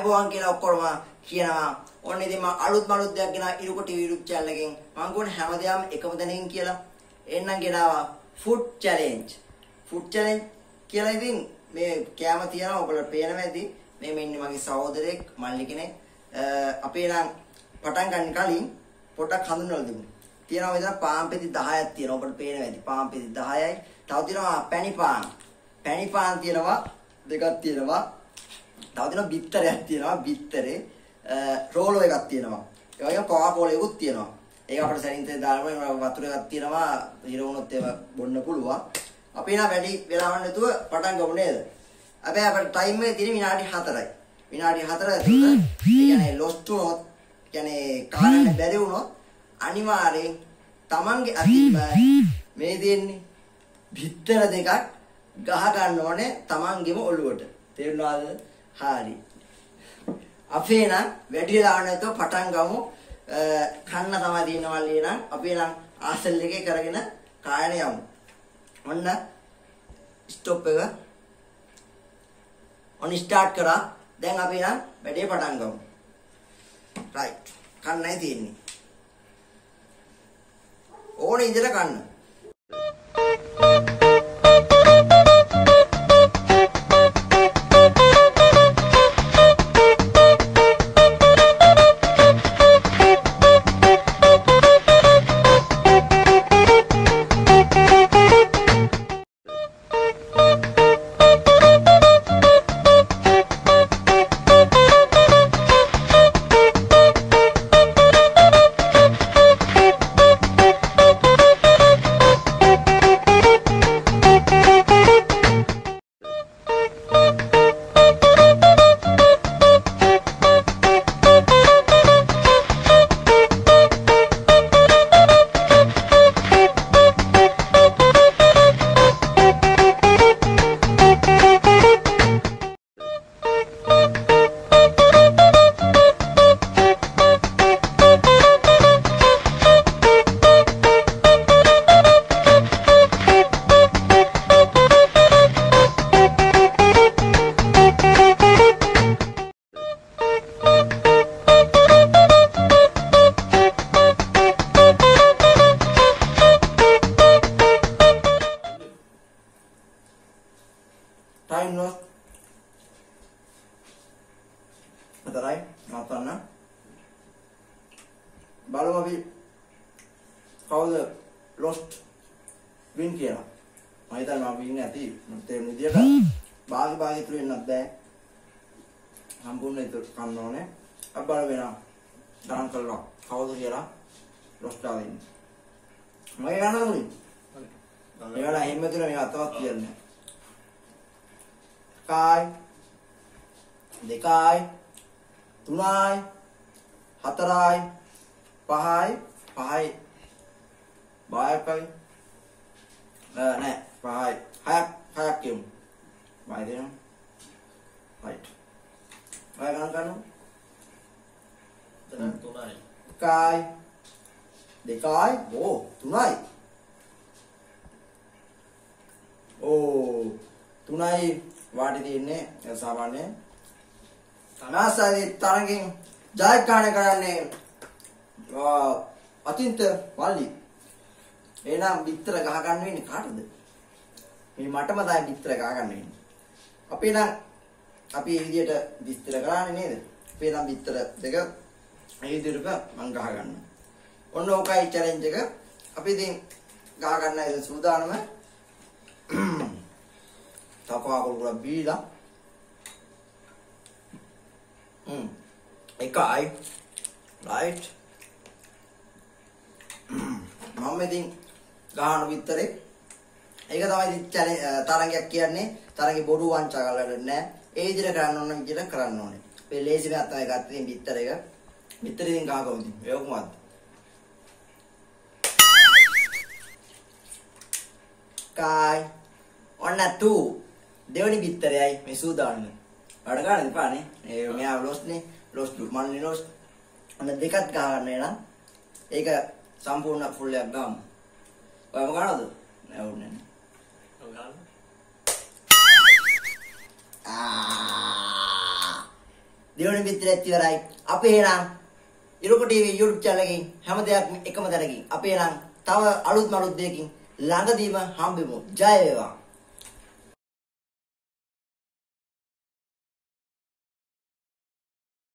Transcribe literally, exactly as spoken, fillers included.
ආයුබෝවන් කියලා ඔක්කොම කියනවා. ඔන්න ඉතින් මම අලුත් මලුත් දෙයක් ගෙන ඉරුක ටීවී YouTube channel එකෙන් මම ගොන හැමදාම එකම දැනකින් කියලා එන්නම් ගෙනාවා food challenge. food challenge කියලා ඉතින් මේ කැම තියනවා ඔයගොල්ලෝ පේනවා ඇති. මේ මේ ඉන්නේ මගේ සහෝදරයෙක් මල්ලි කෙනෙක්. අපේ නම් පටන් ගන්න කලින් පොඩක් හඳුන්වලා දෙමු. තියෙනවා මෙතන පාන් පෙති දහයක් තියෙනවා. ඔබට පේනවා ඇති. පාන් පෙති දහයයි. තව තියෙනවා පැණි පාන්. පැණි පාන් තියෙනවා දෙකක් තියෙනවා. තව තියෙනවා බිත්තරයක් තියෙනවා. බිත්තරේ රෝලෝ එකක් තියෙනවා. ඒ වගේම කොකා කෝලා එකකුත් තියෙනවා. ඒක අපිට සැරින්තේ දාලා වතුර එකක් තියෙනවා. හිර වුණොත් ඒව බොන්න පුළුවන්. අපි නා වැඩි වෙලාවක් නැතුව පටන් ගමු නේද? හැබැයි අපිට ටයිම් එක තියෙන්නේ විනාඩි හතරයි. විනාඩි හතර ඇතුළත ඒ කියන්නේ ලොස්ට් වුණොත් කියන්නේ කාරණේ බැරි වුණොත් අනිවාර්යෙන් Tamange අතින් මේ දෙන්නේ බිත්තර දෙකක් ගහ ගන්න ඕනේ Tamangeම ඔළුවට. තේරුණාද? හරි. අපේ නම් වැඩි වෙලාවක් නැතුව පටන් ගමු. කන්න තමයි තියෙනවා ලියනම් අපි නම් ආසල් එකේ කරගෙන කායන යමු. ඔන්න ස්ටොප් එක. ඔන්න ස්ටාර්ට් කරා. දැන් අපි නම් වැඩේ පටන් ගමු. රයිට්. කන්නයි තියෙන්නේ. ඕනේ ඉඳලා කන්න. Time loss. Matarai, matana. Baloma bi kawda lost win කියලා. මම හිතන්නේ මම win නැති. මට ඒ විදියට භාගි භාගි තුරු වෙන්නත් බෑ. සම්පූර්ණ ඒක කන්න ඕනේ. අපි බලමු වෙනවා. ගණන් කරලා කවුද කියලා lost ආවෙන්නේ. මම ගණන් කරුනේ. ඒවලා හැම තුන මේ අතවත් කියන්නේ. Kai, දෙකයි, තුනයි, හතරයි, පහයි, පහයි, බායකයි, නෑ පහයි, හයක් හයක් කියමු. බාය දෙනවා. right. බාය ගණන් කරනවා. දැන් තුනයි. Kai, දෙකයි, ඕ තුනයි. ඕ තුනයි වාටි තියෙන්නේ සාමාන්‍ය තනාසයි තරගෙන් ජයග්‍රහණය කරන්නේ අතින්ත වල්ලි. එහෙනම් බිත්තර ගහ ගන්න වෙන්නේ කාටද? මේ මටම තමයි බිත්තර ගහ ගන්න වෙන්නේ. අපි නම් අපි මේ විදියට බිත්තර කරන්නේ නේද? අපි නම් බිත්තර දෙක මේ විදියට මම ගහ ගන්නවා. ඔන්න ඕකයි චැලෙන්ජ් එක. අපි ඉතින් ගහ ගන්න ඉතින් සූදානම. Tapa aku kurang bilang, hmm, ekai, right, mama ini gahan bitere, eka tahu ini cari tarangnya kian nih, tarangnya bodoh wanca kalau ada nih, eh jadi kerana orang jadi kerana orang, pelai sih atau eka tuh bitere eka, bitere ini gahan kau ini, ya kuat, kai, orang tuh දෙවනි බිත්තරයයි මේ සූදානම. වැඩ ගන්න එපානේ. මේ මෙයා ලොස්නේ. Los මන්නේ Los. අන්න දෙකක් ගන්න නේනම්. ඒක සම්පූර්ණ ෆුල් එකක් ගමු. ඔයම ගන්නවද? නෑ ඕනේ නෑ. ඔය ගන්න. 啊 ආ. දෙවනි මිත්‍රයත් ඉවරයි. අපි එහෙනම් ඉරුක ටීවී YouTube channel එකකින් හැම දෙයක්ම එකම තැනකින් අපි එහෙනම් තව අලුත් අලුත් දෙයකින් ළඟදීම හම්බෙමු. ජය වේවා.